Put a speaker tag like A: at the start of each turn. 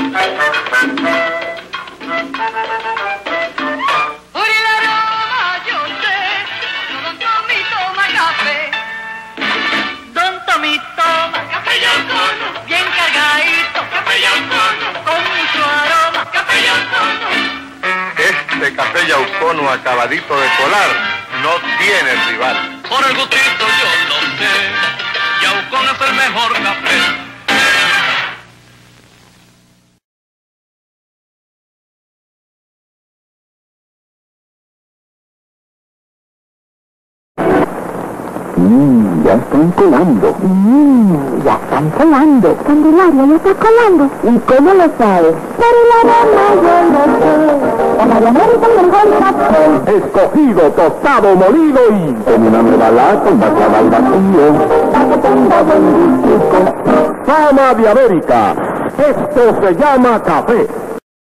A: Por el aroma yo sé, don Tommy toma café. Don Tommy toma café Yaucono, bien cargadito, café Yaucono, con mucho aroma, café Yaucono.
B: Este café Yaucono acabadito de colar no tiene rival.
C: Por el gustito yo lo sé, Yaucono es el mejor café.
D: Ya están colando. Ya están colando. Candelaria ya está colando. ¿Y cómo lo sabes? Por el aroma yo lo sé. En la América el mejor café. Escogido, tostado, molido y con una nueva lata envasada al vacío. Para que tenga buen gusto. Fama de América. Esto se llama café.